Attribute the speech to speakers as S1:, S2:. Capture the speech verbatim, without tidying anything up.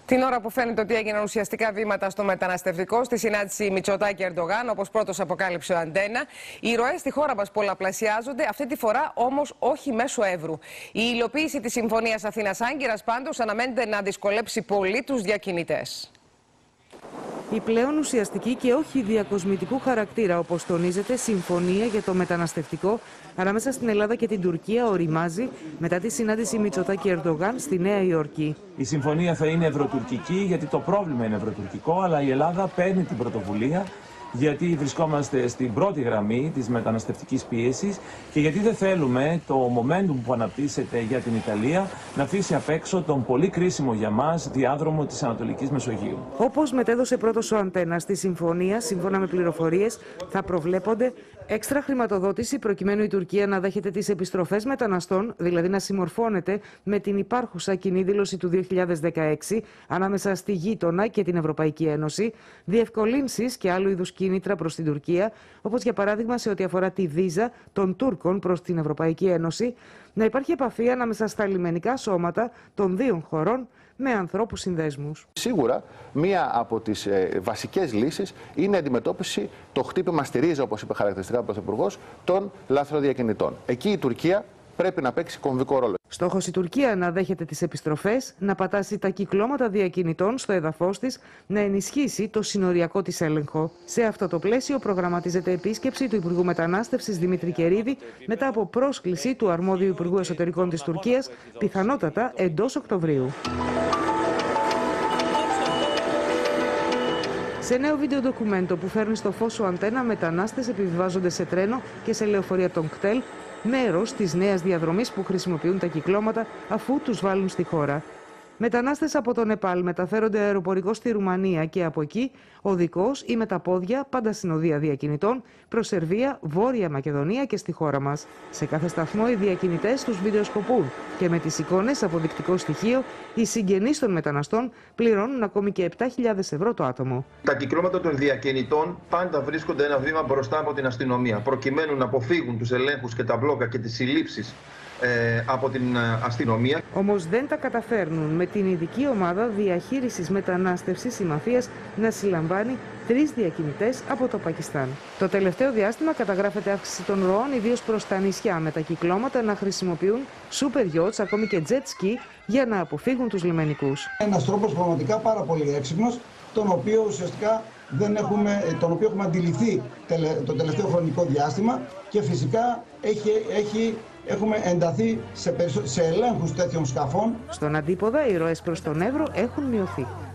S1: Την ώρα που φαίνεται ότι έγιναν ουσιαστικά βήματα στο μεταναστευτικό στη συνάντηση Μητσοτάκη-Ερντογάν, όπως πρώτος αποκάλυψε ο Αντένα, οι ροές στη χώρα μας πολλαπλασιάζονται, αυτή τη φορά όμως όχι μέσω Εύρου. Η υλοποίηση της Συμφωνίας Αθήνας-Άγκυρας πάντως αναμένεται να δυσκολέψει πολύ τους διακινητές.
S2: Η πλέον ουσιαστική και όχι διακοσμητικού χαρακτήρα, όπως τονίζεται, συμφωνία για το μεταναστευτικό ανάμεσα στην Ελλάδα και την Τουρκία οριμάζει μετά τη συνάντηση Μητσοτάκη-Ερντογάν στη Νέα Υόρκη.
S3: Η συμφωνία θα είναι ευρωτουρκική, γιατί το πρόβλημα είναι ευρωτουρκικό, αλλά η Ελλάδα παίρνει την πρωτοβουλία, γιατί βρισκόμαστε στην πρώτη γραμμή της μεταναστευτικής πίεσης και γιατί δεν θέλουμε το momentum που αναπτύσσεται για την Ιταλία να αφήσει απ' έξω τον πολύ κρίσιμο για μας διάδρομο της Ανατολικής Μεσογείου.
S2: Όπως μετέδωσε πρώτος ο Αντένα, στη συμφωνία, σύμφωνα με πληροφορίες, θα προβλέπονται έξτρα χρηματοδότηση προκειμένου η Τουρκία να δέχεται τις επιστροφές μεταναστών, δηλαδή να συμμορφώνεται με την υπάρχουσα κοινή δήλωση του δύο χιλιάδες δεκαέξι ανάμεσα στη γείτονα και την Ευρωπαϊκή Ένωση, διευκολύνσεις και άλλου είδους κίνητρα προς την Τουρκία, όπως για παράδειγμα σε ό,τι αφορά τη βίζα των Τούρκων προς την Ευρωπαϊκή Ένωση, να υπάρχει επαφή ανάμεσα στα λιμενικά σώματα των δύο χωρών με ανθρώπους συνδέσμους.
S4: Σίγουρα, μία από τις ε, βασικές λύσεις είναι η αντιμετώπιση, το χτύπημα στη ρίζα, όπως είπε χαρακτηριστικά ο Πρωθυπουργός, των λαθροδιακινητών. Εκεί η Τουρκία πρέπει να παίξει κομβικό ρόλο.
S2: Στόχος η Τουρκία να δέχεται τις επιστροφές, να πατάσει τα κυκλώματα διακινητών στο έδαφος της, να ενισχύσει το συνοριακό της έλεγχο. Σε αυτό το πλαίσιο προγραμματίζεται επίσκεψη του Υπουργού Μετανάστευσης Δημήτρη Κερίδη μετά από πρόσκληση του αρμόδιου Υπουργού Εσωτερικών της Τουρκίας, πιθανότατα εντός Οκτωβρίου. Σε νέο βίντεο ντοκουμέντο που φέρνει στο φως ο Αντένα, μετανάστες επιβιβάζονται σε τρένο και σε λεωφορεία των κτέλ, μέρος της νέας διαδρομής που χρησιμοποιούν τα κυκλώματα αφού τους βάλουν στη χώρα. Μετανάστες από το Νεπάλ μεταφέρονται αεροπορικώς στη Ρουμανία και από εκεί οδικώς ή με τα πόδια, πάντα συνοδεία διακινητών, προς Σερβία, Βόρεια Μακεδονία και στη χώρα μας. Σε κάθε σταθμό οι διακινητές τους βιντεοσκοπούν και με τις εικόνες αποδεικτικό στοιχείο οι συγγενείς των μεταναστών πληρώνουν ακόμη και επτά χιλιάδες ευρώ το άτομο.
S5: Τα κυκλώματα των διακινητών πάντα βρίσκονται ένα βήμα μπροστά από την αστυνομία, προκειμένου να αποφύγουν τους ελέγχους και τα μπλόκα και τις συλλήψεις Ε, από την αστυνομία.
S2: Όμως δεν τα καταφέρνουν με την ειδική ομάδα διαχείρισης μετανάστευσης η μαφίας να συλλαμβάνει τρεις διακινητές από το Πακιστάν. Το τελευταίο διάστημα καταγράφεται αύξηση των ροών, ιδίως προς τα νησιά, με τα κυκλώματα να χρησιμοποιούν super yachts, ακόμη και jet ski, για να αποφύγουν τους λιμενικούς.
S6: Ένας τρόπος πραγματικά πάρα πολύ έξυπνος, τον οποίο ουσιαστικά δεν έχουμε, τον οποίο έχουμε αντιληφθεί το τελευταίο χρονικό διάστημα και φυσικά έχει, έχει έχουμε ενταθεί σε, σε ελέγχους τέτοιων σκαφών.
S2: Στον αντίποδα, οι ροές προς τον Εύρο έχουν μειωθεί.